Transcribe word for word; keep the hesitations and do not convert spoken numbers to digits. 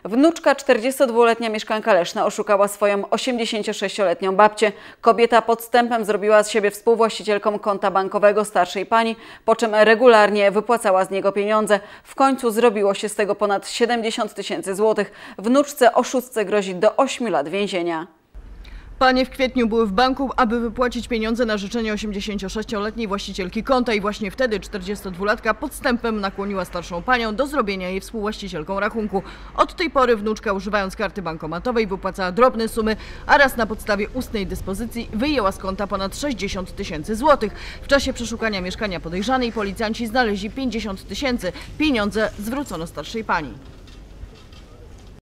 Wnuczka czterdziestodwuletnia mieszkanka Leszna oszukała swoją osiemdziesięciosześcioletnią babcię. Kobieta podstępem zrobiła z siebie współwłaścicielką konta bankowego starszej pani, po czym regularnie wypłacała z niego pieniądze. W końcu zrobiło się z tego ponad siedemdziesiąt tysięcy złotych. Wnuczce oszustce grozi do ośmiu lat więzienia. Panie w kwietniu były w banku, aby wypłacić pieniądze na życzenie osiemdziesięciosześcioletniej właścicielki konta i właśnie wtedy czterdziestodwulatka podstępem nakłoniła starszą panią do zrobienia jej współwłaścicielką rachunku. Od tej pory wnuczka, używając karty bankomatowej, wypłacała drobne sumy, a raz na podstawie ustnej dyspozycji wyjęła z konta ponad sześćdziesiąt tysięcy złotych. W czasie przeszukania mieszkania podejrzanej policjanci znaleźli pięćdziesiąt tysięcy. Pieniądze zwrócono starszej pani.